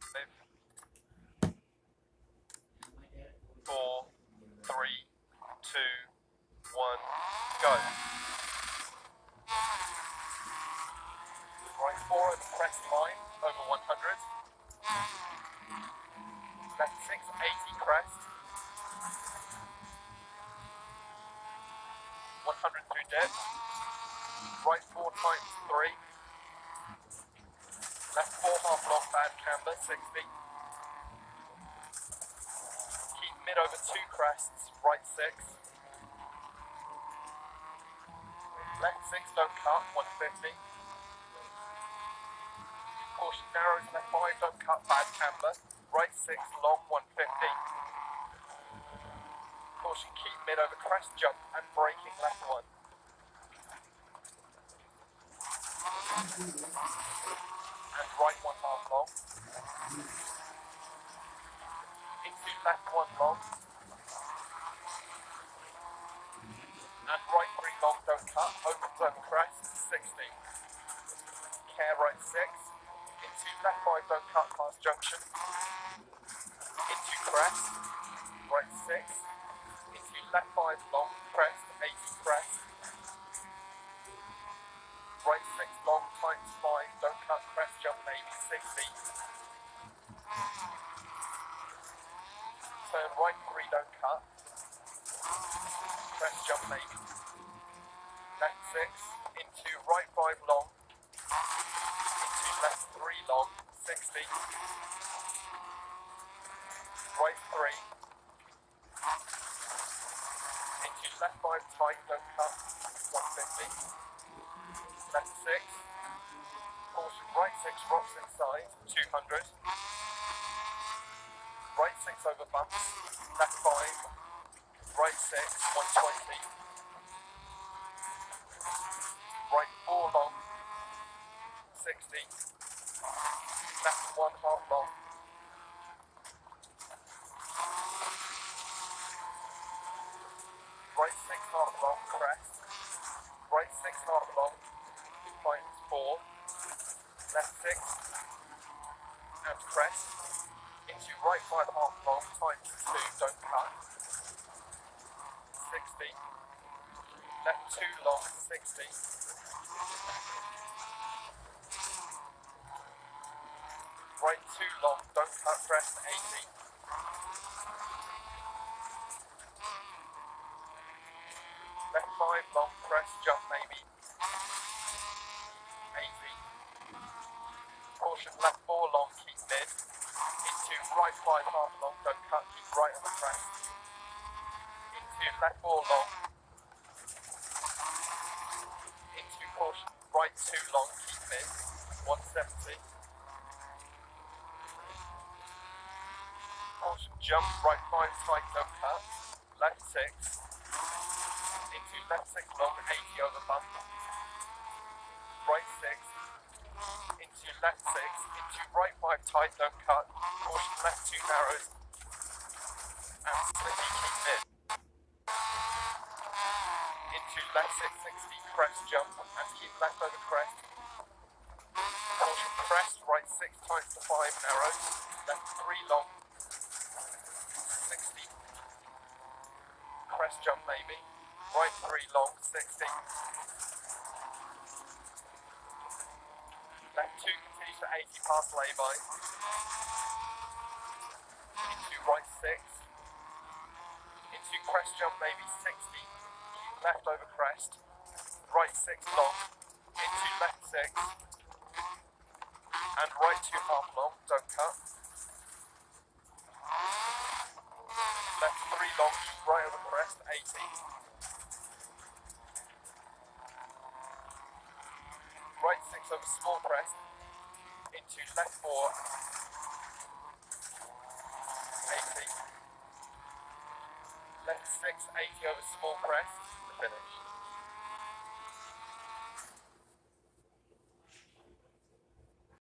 4, 3, 2, 1, go. Right 4 over crest line, over 100. Left 6, 80 crest. 100 through dip. Right 4 times 3. Left 4 half long bad camber, 60. Keep mid over 2 crests, right 6. Left 6, don't cut, 150. Caution narrows, left 5, don't cut, bad camber. Right 6, long, 150. Caution, keep mid over crest jump and braking left 1. And right 1 half long. Into left 1 long. And right 3 long, don't cut, opens over crest, 60. Care right 6. Into left 5, don't cut, past junction. Into crest, right 6. Into left 5 long, crest, 80 crest. Right 6 long, times 5, don't cut, crest jump maybe, 60. Turn right 3, don't cut. Crest jump maybe. Left 6, into right 5 long. Into left 3 long, 60. Right 3. Into left 5 tight, don't cut, 150. Left 6. Caution, right 6 rocks inside, 200. Right 6 over bumps. Left 5. Right 6, 120. Right 4 long, 60. Left 1 half long. Right 6 half long, crest. Right 6 half long, times 4. Left 6, and crest. Into right 5 half long, times 2, don't cut. 60. Left 2 long, 60. Right 2 long, don't cut, crest, 80. Left 5 long, crest, jump maybe, 80. Caution, left 4 long, keep mid. Into right 5 half long, don't cut, keep right on the crest. Into left 4 long. Into caution, right 2 long, keep mid, 170. Caution, jump, right 5 tight, don't cut. Left 6. Into left 6 long, 80 over bump. Right 6. Into left 6. Into right 5 tight, don't cut. Caution, left 2 narrows. And slightly keep mid. Into left 6, 60, crest jump, and keep left over crest. Caution, crest, right 6 times to 5 narrows. Left 3 long. 60. Crest jump maybe. Right 3 long, 60. Left 2 continues to 80 past lay-by. Into right 6. Into crest jump maybe, 60. Keep left over crest. Right 6 long. Into left 6. And right 2 half long, don't cut. Left 3 long, keep right over crest, 80. Right 6 over small crest. Into left 4. 80. Left 6, 80 over small crest, to finish.